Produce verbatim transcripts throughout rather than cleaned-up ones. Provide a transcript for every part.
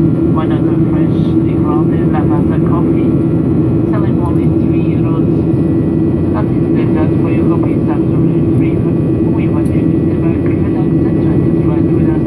One of the freshly grounded lavender coffee, selling only three euros. Nothing like that for your coffee is absolutely free, but we want you to stay back, relax, and try this ride with us.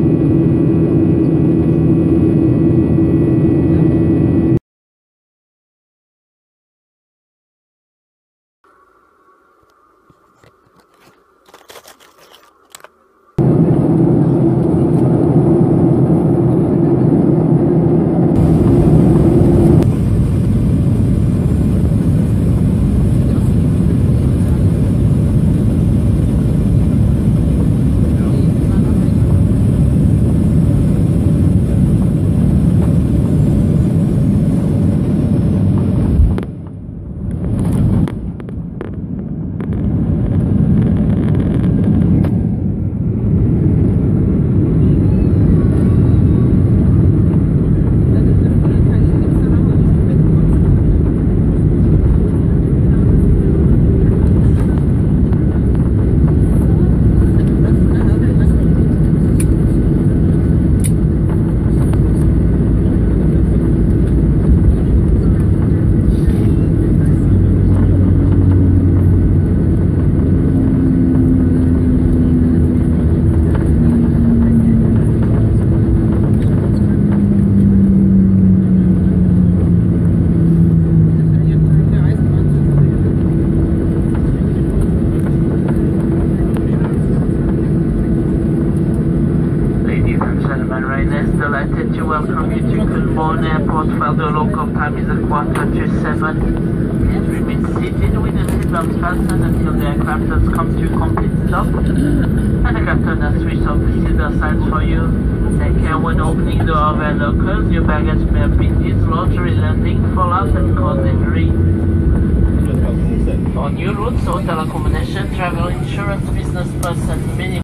Delighted to welcome you to Colborne Airport, where the local time is a quarter to seven. Please remain seated with the seatbelt fastened until the aircraft has come to complete stop, and the captain has switched off the seatbelt signs for you. Take care when opening the overhead lockers. Your baggage may have been dislodged during landing, fallout, and cause injury. On new routes, hotel accommodation, travel insurance, business bus, and many